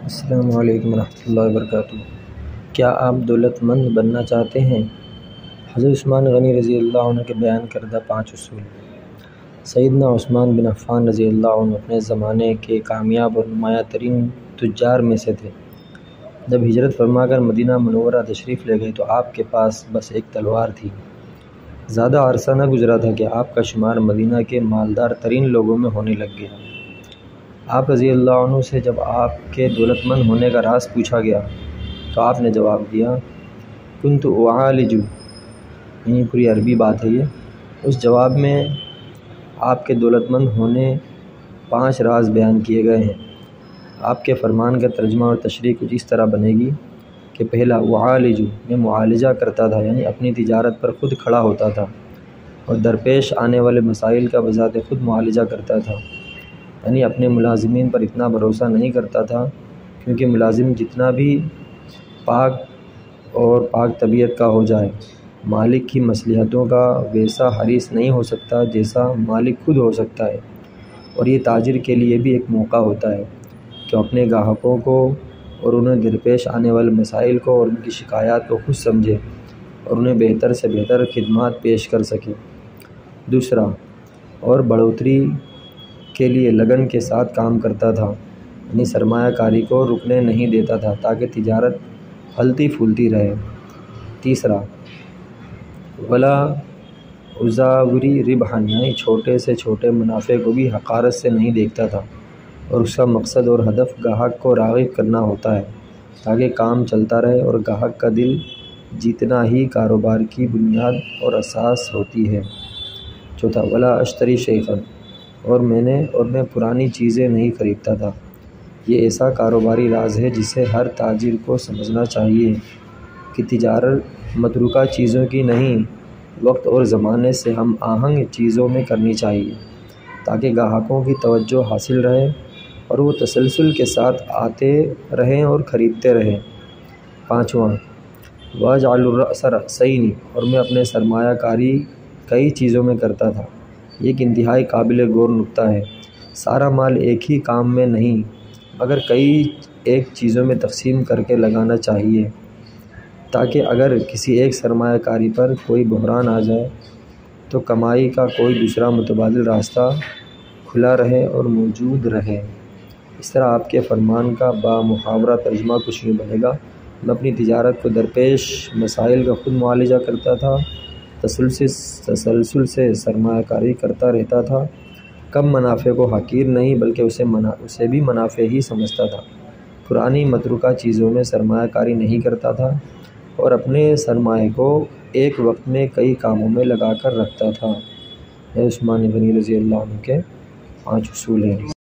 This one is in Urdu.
السلام علیکم ورحمۃ اللہ وبرکاتہ۔ کیا آپ دولت مند بننا چاہتے ہیں؟ حضرت عثمان غنی رضی اللہ عنہ کے بیان کردہ 5 اصول۔ سیدنا عثمان بن عفان رضی اللہ عنہ اپنے زمانے کے کامیاب اور نمایاں ترین تجار میں سے تھے۔ جب ہجرت فرما کر مدینہ منورہ تشریف لے گئے تو آپ کے پاس بس ایک تلوار تھی۔ زیادہ عرصہ نہ گزرا تھا کہ آپ کا شمار مدینہ کے مالدار ترین لوگوں میں ہونے لگ گیا۔ آپ رضی اللہ عنہ سے جب آپ کے دولت مند ہونے کا راز پوچھا گیا تو آپ نے جواب دیا کنت اعالج، یعنی پوری عربی بات ہے یہ۔ اس جواب میں آپ کے دولت مند ہونے 5 راز بیان کیے گئے ہیں۔ آپ کے فرمان کا ترجمہ اور تشریح کچھ اس طرح بنے گی کہ پہلا اعالج، میں معالجہ کرتا تھا، یعنی اپنی تجارت پر خود کھڑا ہوتا تھا اور درپیش آنے والے مسائل کا بذات خود معالجہ کرتا تھا، یعنی اپنے ملازمین پر اتنا بھروسہ نہیں کرتا تھا، کیونکہ ملازم جتنا بھی پاک اور پاک طبیعت کا ہو جائے، مالک کی مصلحتوں کا ویسا حریص نہیں ہو سکتا جیسا مالک خود ہو سکتا ہے۔ اور یہ تاجر کے لیے بھی ایک موقع ہوتا ہے کہ اپنے گاہکوں کو اور انہیں درپیش آنے والے مسائل کو اور ان کی شکایات کو خود سمجھے اور انہیں بہتر سے بہتر خدمات پیش کر سکے۔ دوسرا، اور بڑھوتری کے لیے لگن کے ساتھ کام کرتا تھا، یعنی سرمایہ کاری کو رکنے نہیں دیتا تھا تاکہ تجارت پھلتی پھولتی رہے۔ تیسرا، ولا ازاوری ربحًا، یعنی چھوٹے سے چھوٹے منافع کو بھی حقارت سے نہیں دیکھتا تھا، اور اس کا مقصد اور ہدف گاہک کو راغب کرنا ہوتا ہے تاکہ کام چلتا رہے، اور گاہک کا دل جیتنا ہی کاروبار کی بنیاد اور اساس ہوتی ہے۔ چوتھا، ولا اشتری شیئا، اور میں پرانی چیزیں نہیں خریدتا تھا۔ یہ ایسا کاروباری راز ہے جسے ہر تاجر کو سمجھنا چاہیے کہ تجارت متروکہ چیزوں کی نہیں، وقت اور زمانے سے ہم آہنگ چیزوں میں کرنی چاہیے تاکہ گاہکوں کی توجہ حاصل رہے اور وہ تسلسل کے ساتھ آتے رہیں اور خریدتے رہیں۔ پانچواں، واجعل الرأس رأسین، اور میں اپنے سرمایہ کاری کئی چیزوں میں کرتا تھا۔ یہ ایک انتہائی قابل غور نکتہ ہے۔ سارا مال ایک ہی کام میں نہیں مگر کئی ایک چیزوں میں تقسیم کر کے لگانا چاہیے تاکہ اگر کسی ایک سرمایہ کاری پر کوئی بحران آ جائے تو کمائی کا کوئی دوسرا متبادل راستہ کھلا رہے اور موجود رہے۔ اس طرح آپ کے فرمان کا بامحاورہ ترجمہ کچھ نہیں بنے گا۔ میں اپنی تجارت کو درپیش مسائل کا خود معالجہ کرتا تھا، تسلسل سے سرمایہ کاری کرتا رہتا تھا، کم منافع کو حقیر نہیں بلکہ اسے بھی منافع ہی سمجھتا تھا، پرانی متروکہ چیزوں میں سرمایہ کاری نہیں کرتا تھا اور اپنے سرمایہ کو ایک وقت میں کئی کاموں میں لگا کر رکھتا تھا۔ یہ عثمان غنی رضی اللہ عنہ کے 5 اصول ہیں۔